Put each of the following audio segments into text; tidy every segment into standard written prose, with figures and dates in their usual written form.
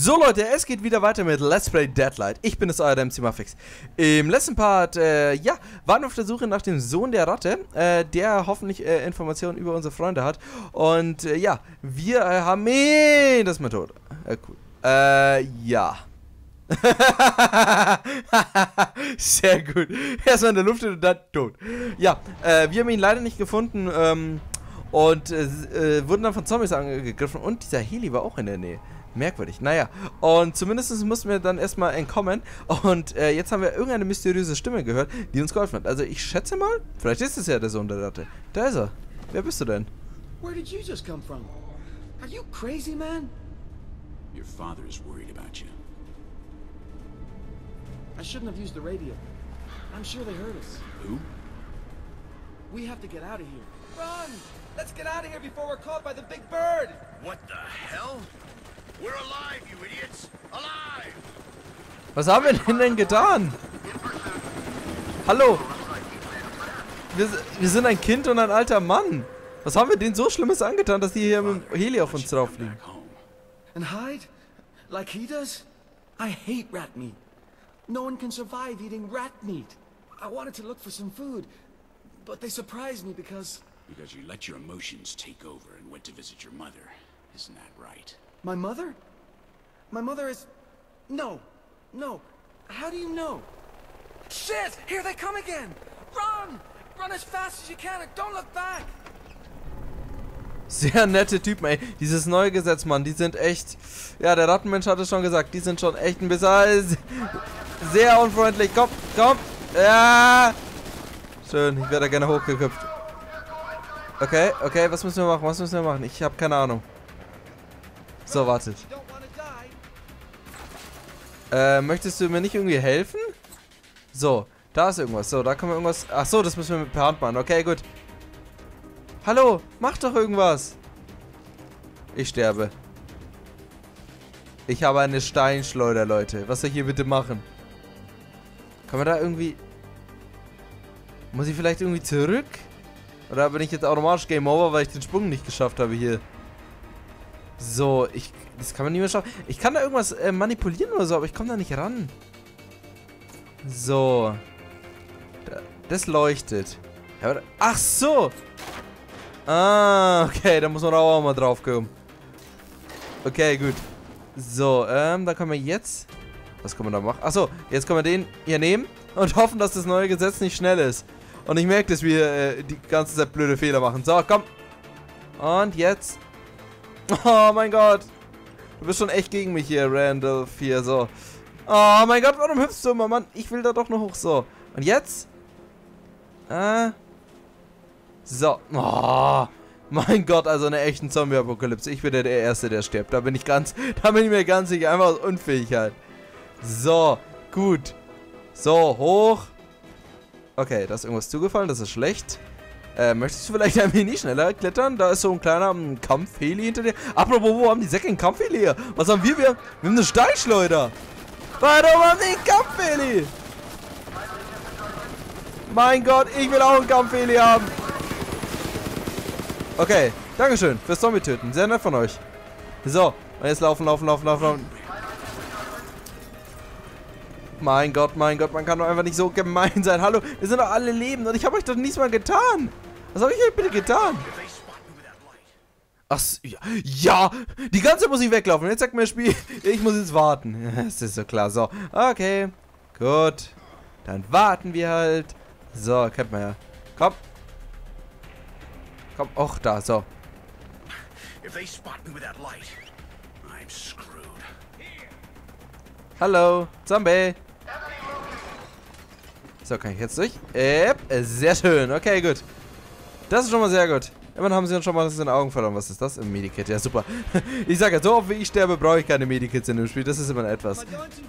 So Leute, es geht wieder weiter mit Let's Play Deadlight. Ich bin es, euer MC Muffix. Im letzten Part, ja, waren wir auf der Suche nach dem Sohn der Ratte, der hoffentlich Informationen über unsere Freunde hat. Und ja, wir haben ihn... Das ist mein Tod. Cool. Ja. Sehr gut. Erstmal in der Luft und dann tot. Ja, wir haben ihn leider nicht gefunden und wurden dann von Zombies angegriffen und dieser Heli war auch in der Nähe. Merkwürdig, naja. Und zumindest mussten wir dann erstmal entkommen. Und jetzt haben wir irgendeine mysteriöse Stimme gehört, die uns geholfen hat. Also ich schätze mal, vielleicht ist es ja der Sohn der Ratte. Da ist er. Wer bist du denn? Where did you just come from? Are you crazy, man? Your father is worried about you. I shouldn't have used the radio. I'm sure they heard us. Who? We have to get out of here. Run! Let's get out of here before we're caught by the big bird! What the hell? We're alive, you idiots! Alive! Was haben wir denn getan? Hallo? Wir sind ein Kind und ein alter Mann. Was haben wir denen so Schlimmes angetan, dass die hier mit dem Heli auf uns drauf fliegen? And hide? Like he does? I hate rat meat. No one can survive eating rat meat. I wanted to look for some food, but they surprised me because... Because you let your emotions take over and went to visit your mother. Isn't that right? My mother? My mother is... No. No. How do you know? Shit! Here they come again! Run! Run as fast as you can and don't look back! Sehr nette Typen, ey. Dieses neue Gesetz, Mann, die sind echt... Ja, der Rattenmensch hat es schon gesagt, die sind schon echt ein bisschen... Sehr unfreundlich. Komm, komm. Ja. Schön, ich werde da gerne hochgeköpft. Okay, okay, was müssen wir machen? Was müssen wir machen? Ich habe keine Ahnung. So, wartet. Möchtest du mir nicht irgendwie helfen? So, da ist irgendwas. So, da können wir irgendwas... Ach so, das müssen wir per Hand machen. Okay, gut. Hallo, mach doch irgendwas. Ich sterbe. Ich habe eine Steinschleuder, Leute. Was soll ich hier bitte machen? Kann man da irgendwie... Muss ich vielleicht irgendwie zurück? Oder bin ich jetzt automatisch Game Over, weil ich den Sprung nicht geschafft habe hier? So, das kann man nicht mehr schaffen. Ich kann da irgendwas manipulieren oder so, aber ich komme da nicht ran. So. Das leuchtet. Ja, ach so. Ah, okay, da muss man auch mal drauf kommen. Okay, gut. So, da können wir jetzt... Was können wir da machen? Achso, jetzt können wir den hier nehmen und hoffen, dass das neue Gesetz nicht schnell ist. Und ich merke, dass wir die ganze Zeit blöde Fehler machen. So, komm. Und jetzt... Oh mein Gott. Du bist schon echt gegen mich hier, Randolph. Hier, so. Oh mein Gott, warum hüpfst du immer, Mann? Ich will da doch noch hoch. So. Und jetzt? So. Oh. Mein Gott, also eine echten Zombie-Apokalypse. Ich bin der Erste, der stirbt. Da bin ich mir ganz sicher. Einfach aus Unfähigkeit. So. Gut. So, hoch. Okay, da ist irgendwas zugefallen. Das ist schlecht. Möchtest du vielleicht ein wenig schneller klettern? Da ist so ein kleiner Kampfheli hinter dir. Apropos, wo haben die Säcke einen Kampfheli hier? Was haben wir? Wir haben eine Steinschleuder. Warum haben die einen Kampfheli? Mein Gott, ich will auch einen Kampfheli haben. Okay, dankeschön fürs Zombie-Töten. Sehr nett von euch. So, und jetzt laufen. Mein Gott, man kann doch einfach nicht so gemein sein. Hallo, wir sind doch alle lebend und ich habe euch doch nichts mal getan. Was habe ich euch bitte getan? Ach, ja, die ganze Zeit muss ich weglaufen. Jetzt sagt mir das Spiel, ich muss jetzt warten. Das ist so klar. So, okay, gut. Dann warten wir halt. So, kennt man ja. Komm. Komm, auch da, so. Hallo, Zombie. So, kann ich jetzt durch? Sehr schön. Okay, gut. Das ist schon mal sehr gut. Immerhin haben sie uns schon mal aus den Augen verloren. Was ist das? Ein Medikit. Ja, super. Ich sage ja, so oft wie ich sterbe, brauche ich keine Medikits in dem Spiel. Das ist immer etwas.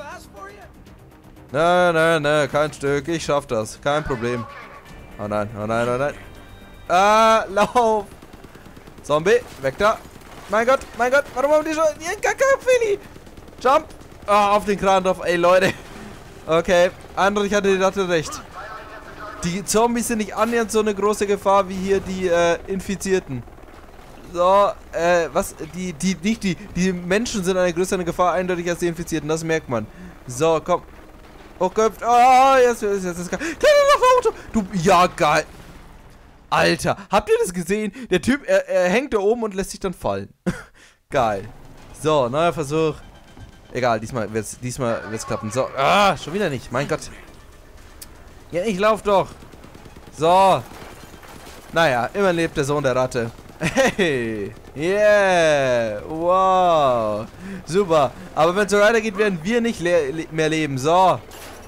Nein, kein Stück. Ich schaff das. Kein Problem. Oh nein. Ah, lauf. Zombie, weg da. Mein Gott. Warum haben die schon... Kampfheli. Jump. Ah, auf den Kran drauf. Ey, Leute. Okay, Andrich hatte recht. Die Zombies sind nicht annähernd so eine große Gefahr wie hier die Infizierten. So, was? Die Menschen sind eine größere Gefahr, eindeutig als die Infizierten, das merkt man. So, komm. Hochgehüpft. Oh, jetzt ist es geil. Auto. Du, ja, geil. Alter, habt ihr das gesehen? Der Typ, er hängt da oben und lässt sich dann fallen. Geil. So, neuer Versuch. Egal, diesmal wird's klappen. So, schon wieder nicht. Mein Gott. Ja, ich lauf doch. So. Naja, immer lebt der Sohn der Ratte. Hey. Yeah. Wow. Super. Aber wenn es so weitergeht, werden wir nicht mehr leben. So.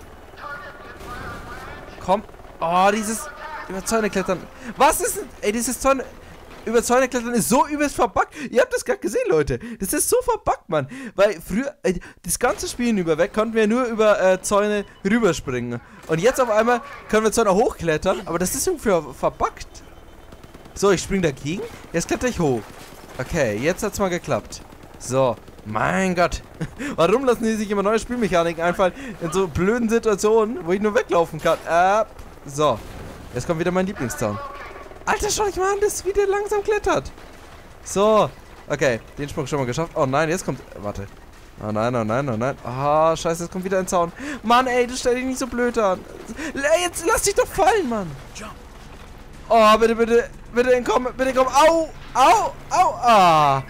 Komm. Oh, dieses über Zäune klettern. Was ist denn? Ey, dieses Zäune über Zäune klettern ist so übelst verbuggt. Ihr habt das gerade gesehen, Leute. Das ist so verbuggt, Mann. Weil früher, das ganze Spiel hinüber konnten wir nur über Zäune rüberspringen. Und jetzt auf einmal können wir Zäune hochklettern. Aber das ist irgendwie verbuggt. So, ich spring dagegen. Jetzt kletter ich hoch. Okay, jetzt hat's mal geklappt. So. Mein Gott. Warum lassen die sich immer neue Spielmechaniken einfallen in so blöden Situationen, wo ich nur weglaufen kann? So. Jetzt kommt wieder mein Lieblingszaun. Alter, schau dich mal an, das wieder langsam klettert. So. Okay, den Sprung schon mal geschafft. Oh nein, jetzt kommt... Warte. Oh nein, oh nein, oh nein. Ah, scheiße, jetzt kommt wieder ein Zaun. Mann, ey, das stell dich nicht so blöd an. Jetzt lass dich doch fallen, Mann. Oh, bitte, bitte. Bitte entkommen, bitte entkommen. Au, au, au. Ah.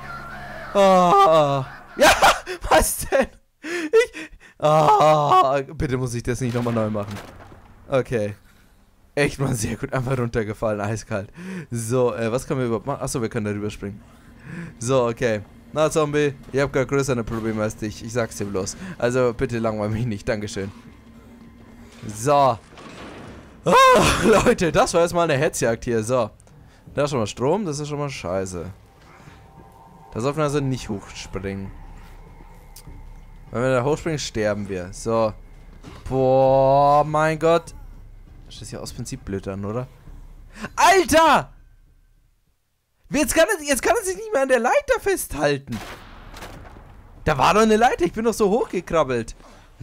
Oh. Ja, was denn? Bitte muss ich das nicht nochmal neu machen. Okay. Echt mal sehr gut. Einfach runtergefallen, eiskalt. So, was können wir überhaupt machen? Achso, wir können da rüberspringen. So, okay. Na, Zombie, ich habe gar größere Probleme als dich. Ich sag's dir bloß. Also, bitte langweil mich nicht. Dankeschön. So. Oh, Leute, das war jetzt mal eine Hetzjagd hier. So. Da ist schon mal Strom, das ist schon mal scheiße. Da sollten wir also nicht hochspringen. Wenn wir da hochspringen, sterben wir. So. Boah, mein Gott. Das ist ja aus Prinzip blöd an, oder? Alter! Jetzt kann er sich nicht mehr an der Leiter festhalten. Da war doch eine Leiter, ich bin doch so hochgekrabbelt.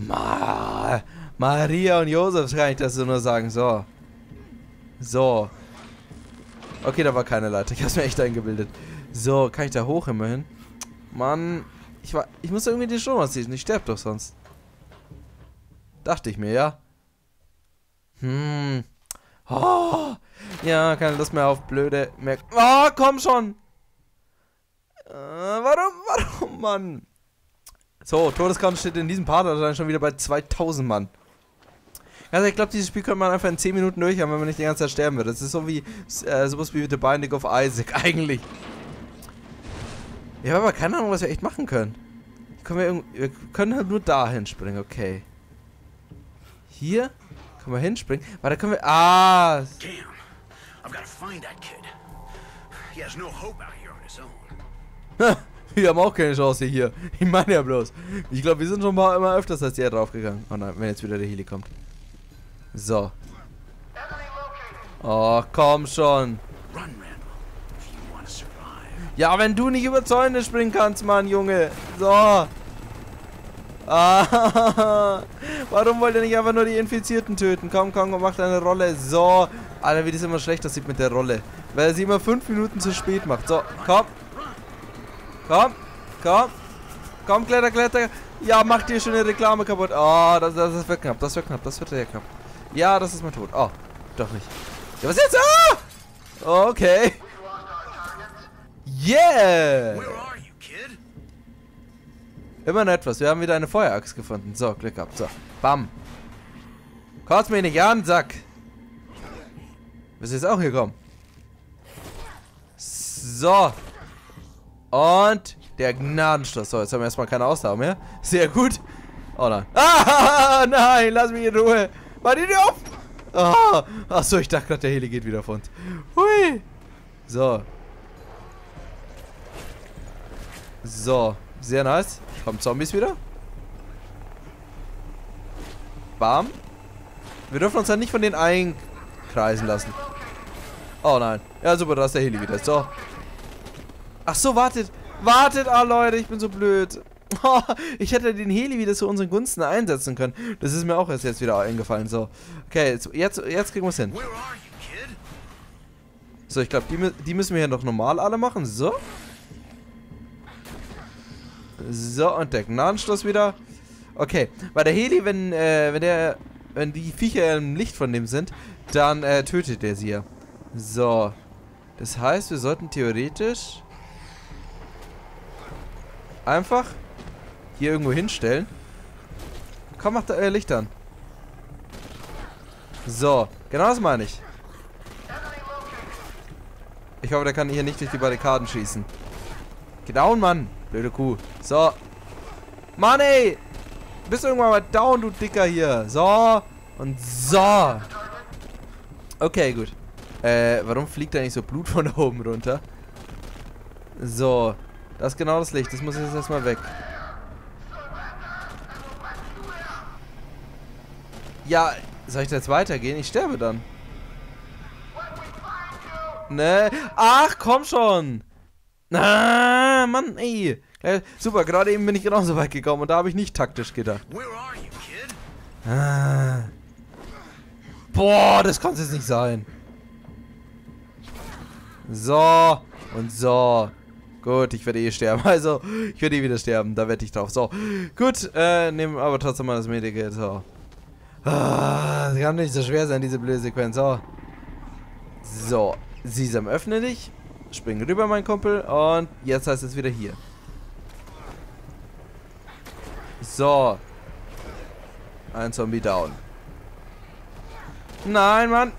Maria und Josef kann ich das so nur sagen. So. So. Okay, da war keine Leiter. Ich hab's mir echt eingebildet. So, kann ich da hoch immerhin? Mann. Ich muss irgendwie den Strom ausziehen. Ich sterb doch sonst. Dachte ich mir, ja. Oh. Ja, keine Lust mehr auf blöde Oh, komm schon. Warum, Mann? So, Todeskampf steht in diesem Part dann schon wieder bei 2000 Mann. Also ich glaube, dieses Spiel könnte man einfach in 10 Minuten durch haben, wenn man nicht die ganze Zeit sterben wird. Das ist so wie sowas wie The Binding of Isaac, eigentlich. Ich habe aber keine Ahnung, was wir echt machen können. Wir können halt nur dahin springen, okay. Hier können wir hinspringen. Warte, können wir... Ah! Damn, I've got to find that kid. He has no hope out here on his own. Wir haben auch keine Chance hier. Ich meine ja bloß. Ich glaube, wir sind schon mal immer öfters als der draufgegangen. Oh nein, wenn jetzt wieder der Heli kommt. So. Oh, komm schon. Ja, wenn du nicht über Zäune springen kannst, Mann, Junge. So. Ah, warum wollt ihr nicht einfach nur die Infizierten töten? Komm, komm, mach deine Rolle. So. Alter, wie das immer schlecht aussieht mit der Rolle. Weil er sie immer 5 Minuten zu spät macht. So, komm. Komm, komm. Komm, Kletter, Kletter. Ja, mach dir schon eine Reklame kaputt. Oh, das wird knapp, das wird knapp, das wird sehr knapp. Ja, das ist mein Tod. Oh, doch nicht. Ja, was jetzt? Ah! Okay. Yeah! Immer noch etwas. Wir haben wieder eine Feueraxt gefunden. So, Glück gehabt. So, bam. Kotz mich nicht an, Sack. Willst du jetzt auch hier kommen? So. Und der Gnadenstoß. So, jetzt haben wir erstmal keine Ausdauer mehr. Sehr gut. Oh nein. Ah, nein, lass mich in Ruhe. Warte dir auf. Oh. Achso, ich dachte gerade, der Heli geht wieder von uns. Hui. So. So. Sehr nice. Kommen Zombies wieder. Bam. Wir dürfen uns dann nicht von denen einkreisen lassen. Oh nein. Ja, super, da ist der Heli wieder. So. Ach so, wartet. Wartet, Leute, ich bin so blöd. Oh, ich hätte den Heli wieder zu unseren Gunsten einsetzen können. Das ist mir auch erst jetzt wieder eingefallen. So. Okay, jetzt kriegen wir es hin. So, ich glaube, die müssen wir hier noch normal alle machen. So. So, und der Gnadenstoß wieder. Okay, bei der Heli, wenn die Viecher im Licht von dem sind, dann tötet der sie ja. So. Das heißt, wir sollten theoretisch einfach hier irgendwo hinstellen. Komm, macht euer Licht an. So, genau das meine ich. Ich hoffe, der kann hier nicht durch die Barrikaden schießen. Geh down, Mann. Blöde Kuh. So. Mann, ey. Bist du irgendwann mal down, du Dicker hier. So. Und so. Okay, gut. Warum fliegt da nicht so Blut von da oben runter? So. Das ist genau das Licht. Das muss jetzt erstmal weg. Ja, soll ich da jetzt weitergehen? Ich sterbe dann. Ne? Ach, komm schon. Ah, Mann, ey. Super, gerade eben bin ich genauso weit gekommen und da habe ich nicht taktisch gedacht. Ah. Boah, das kann es jetzt nicht sein. So. Und so. Gut, ich werde eh sterben. Also, ich werde eh wieder sterben. Da wette ich drauf. So. Gut, nehmen aber trotzdem mal das Medikit. So. Ah, das kann nicht so schwer sein, diese blöde Sequenz. So. So. Sesam, öffne dich. Spring rüber, mein Kumpel. Und jetzt heißt es wieder hier. So. Ein Zombie down. Nein, Mann.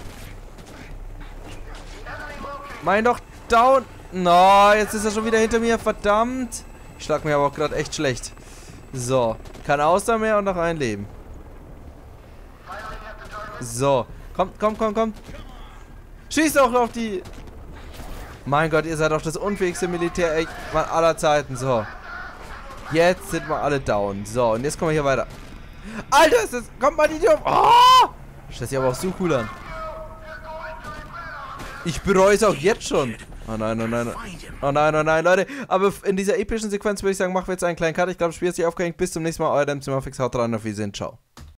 Mein doch down. No, jetzt ist er schon wieder hinter mir. Verdammt. Ich schlag mir aber auch gerade echt schlecht. So. Kein Ausdauer mehr und noch ein Leben. So. Kommt, kommt, kommt, kommt. Schießt auch auf die... Mein Gott, ihr seid doch das unfähigste Militär aller Zeiten. So. Jetzt sind wir alle down. So, und jetzt kommen wir hier weiter. Alter, ist das... Kommt mal die Tür auf. Oh! Das sieht aber auch so cool an. Ich bereue es auch jetzt schon. Oh nein, oh nein. Oh nein, oh nein, Leute. Aber in dieser epischen Sequenz würde ich sagen, machen wir jetzt einen kleinen Cut. Ich glaube, das Spiel ist sich aufgehängt. Bis zum nächsten Mal. Euer Dämzimmerfix. Haut rein, auf Wiedersehen. Ciao.